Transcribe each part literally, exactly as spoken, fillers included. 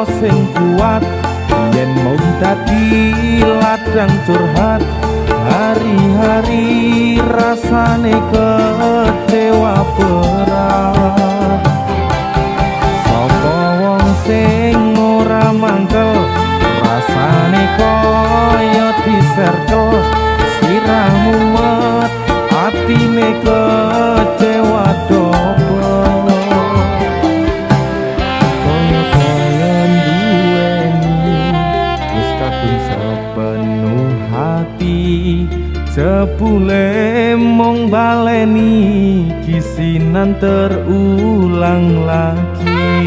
sing kuat yen mung dadi ladang curhat hari-hari rasane kecewa berat sapa wong sing ora mangkel rasane kaya diserkel siramu met atine kecewa dobel kaya duweni wis kadung sepenuh hati jebule mung baleni kisinan terulang lagi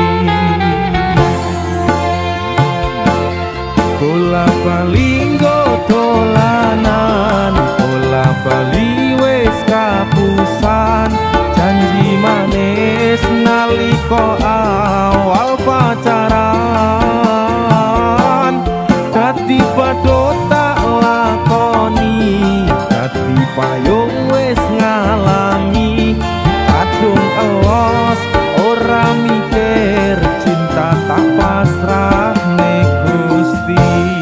bola bali dolanan bola bali wis kapusan janji manis nalika awal pacaran dadi padha tak lakoni dadi payung wis ngalami kadung elos ora mikir cinta tak pasrah nek Gusti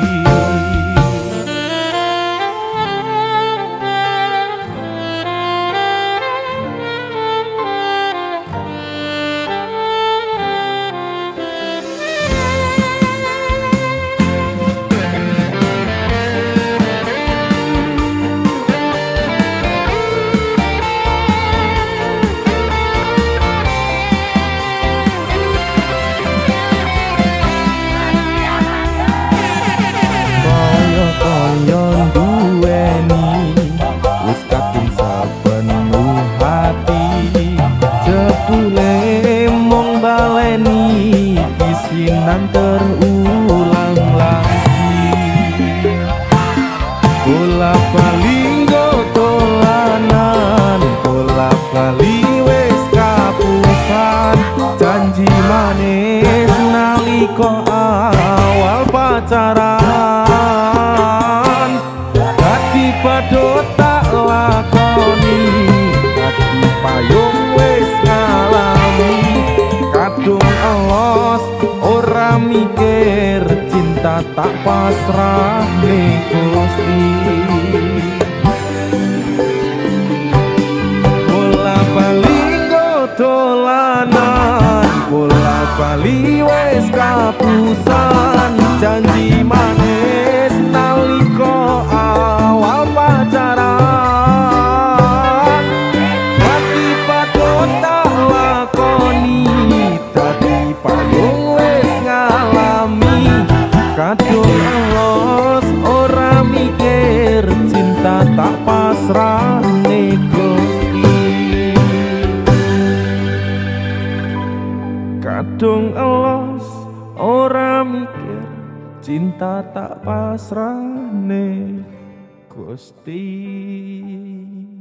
kisinan terulang lagi bola bali dolanan bola bali wis kapusan janji manis nalika awal pacaran dadi padha tak lakoni dadi payung wis ngalami kadung elos ora mikir cinta tak pasrah ning Gusti bola bali dolanan bola bali wis kapusan janji manis nalika awal pacaran dadi padha tak lakoni dadi payung kadung elos ora mikir cinta tak pasrah nek Gusti kadung elos ora mikir cinta tak pasrah nek Gusti.